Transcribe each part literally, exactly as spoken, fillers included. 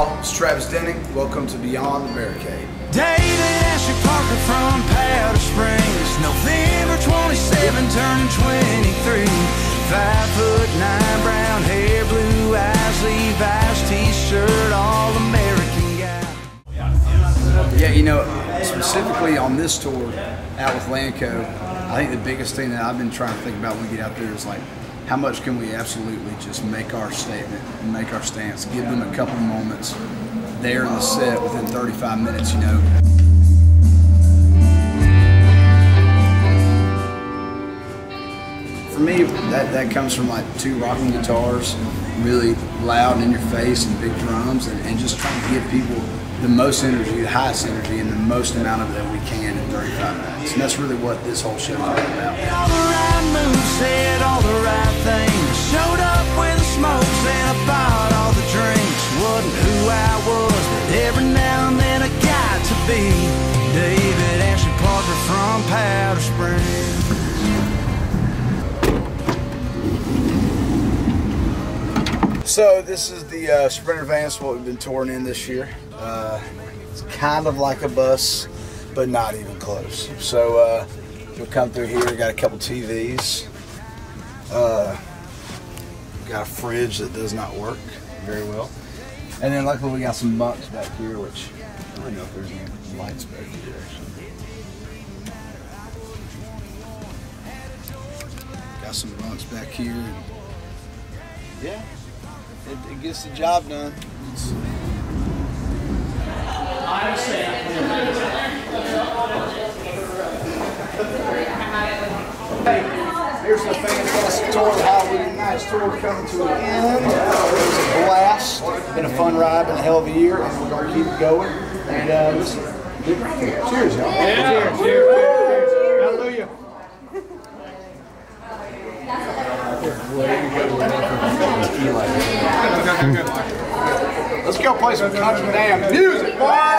y'all, it's Travis Denning. Welcome to Beyond the Barricade. David Ashley Parker from Powder Springs, November twenty-seventh, turning twenty-three. Five foot nine, brown hair, blue eyes, Levi's t-shirt, all American guy. Yeah, you know, specifically on this tour out with Lanco, I think the biggest thing that I've been trying to think about when we get out there is like, how much can we absolutely just make our statement and make our stance, give them a couple moments there in the set within thirty-five minutes, you know. For me, that, that comes from like two rocking guitars, really loud and in your face, and big drums, and, and just trying to give people the most energy, the highest energy, and the most amount of it that we can in thirty-five minutes. And that's really what this whole show is all about. All the right moves, said all the right things, showed up with the smokes and I bought all the drinks. Wasn't who I was, but every now and then I got to be David Ashley Parker from Powder Springs. So this is the uh, Sprinter van, what we've been touring in this year. Uh, it's kind of like a bus, but not even close. So uh, we'll come through here, got a couple T Vs. Uh, got a fridge that does not work very well. And then luckily we got some bunks back here, which I don't know if there's any lights back here actually. Got some bunks back here. And yeah. It, it gets the job done. It's... Hey, here's the fantastic tour, the Halloween Nights tour coming to an end. It was a blast. It's been a fun ride, been a hell of a year, and we're going to keep it going. And uh, listen, cheers, y'all. Yeah. Cheers, cheers, cheers, cheers. Hallelujah. Let's go play some country damn music, boy!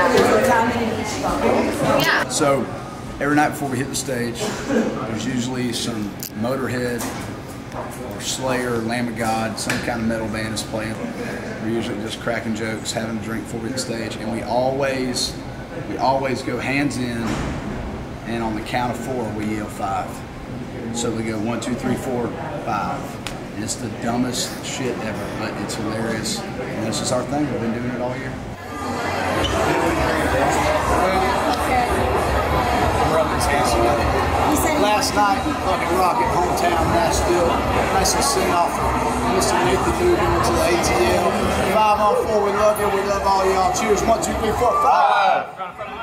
So, every night before we hit the stage, there's usually some Motorhead or Slayer, Lamb of God, some kind of metal band is playing. We're usually just cracking jokes, having a drink before we hit the stage, and we always, we always go hands in, and on the count of four, we yell five. So we go one, two, three, four, five. And it's the dumbest shit ever, but it's hilarious. And that's just our thing. We've been doing it all year. Last night, fucking rocket, hometown, Nashville. Nice and sing off of Mister Nathan Dude into the A T L. Five on four, we love you. We love all y'all. Cheers. One, two, three, four, five.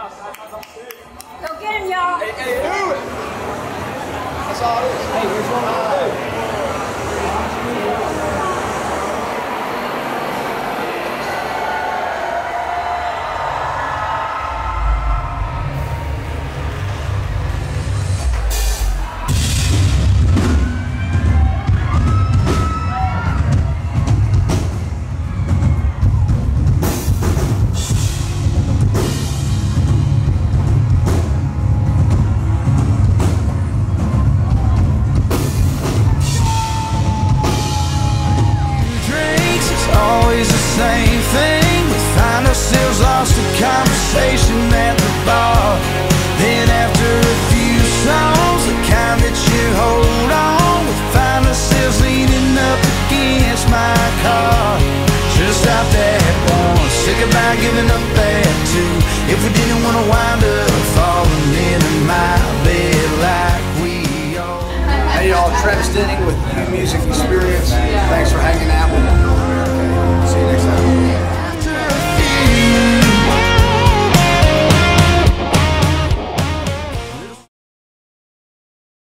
Go get him, y'all. Hey, hey, do it. That's all it is. Hey, here's one more. Same thing, we find ourselves lost in conversation at the bar. Then after a few songs, the kind that you hold on, we find ourselves leaning up against my car. Should've stopped at one, said goodbye, giving up at two. If we didn't want to wind up falling into my bed like we all. Hey y'all, Travis Denning with New Music Experience. Thanks for hanging out with me.